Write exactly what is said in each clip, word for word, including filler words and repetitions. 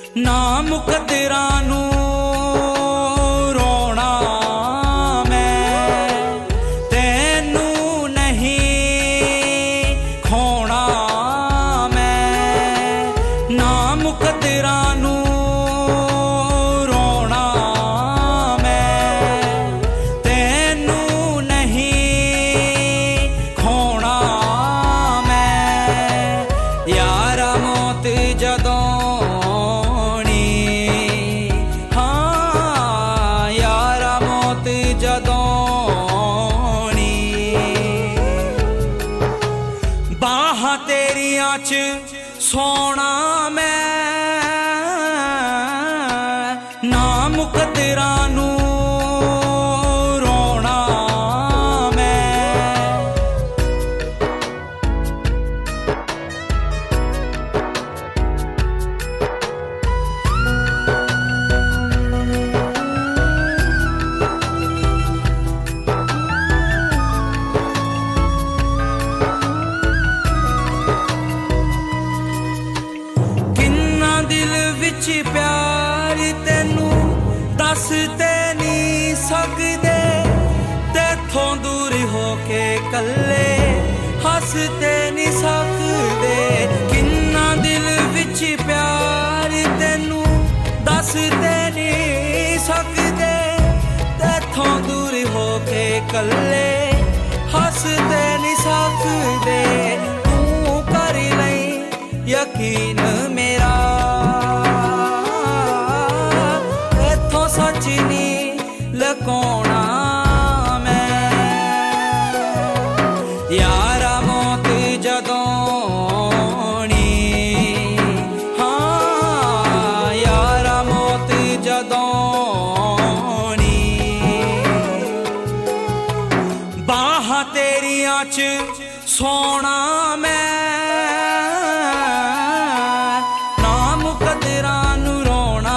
ना मुकद्दरां नूं रोना मैं, तैनू नहीं खोना मैं। ना मुकद्दरां नूं रोना मैं, तैनू नहीं खोना मैं। यारा मौत जदों बाहां तेरियां च सोना मैं, ना मुकद्दरां नूं रोना मैं। दिल विच प्यार तैनू दस ते नहीं सकदे, तैथों दूर होके कल्ले हस ते नहीं सकदे। किन्ना दिल विच प्यार तैनू दस ते नहीं सकदे, तैथों दूर होके कल्ले हस ते नहीं सकदे। तू कर लई यकीन मेरा, सच नहीं लकोना मैं। यारा मौत जदों हाँ यारा मौत जदों बाहां तेरियां च सोना मैं, ना मुकद्दरां नूं रोना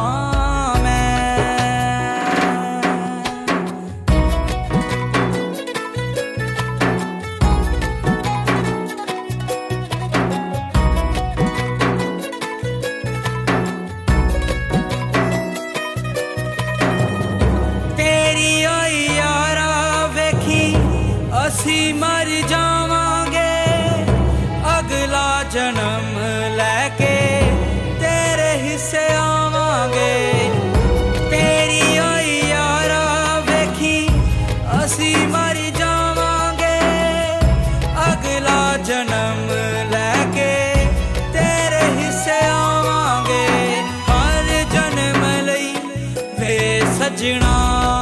असी मर जावांगे अगला जन्म लैके तेरे हिस्से आवांगे। तेरी आई यारा वेखी असी मर जावांगे अगला जन्म लैके तेरे हिस्से आवांगे। हर जन्म लई वे सजना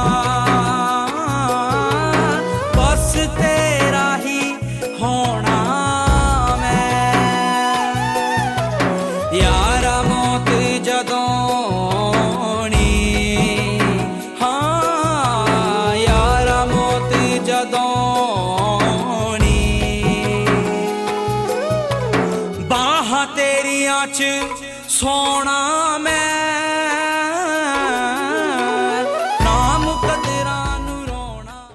तेरा ही होना मैं। यारा मौत जदों हाँ यारा मौत जदों बाहां तेरियां च सोना मैं।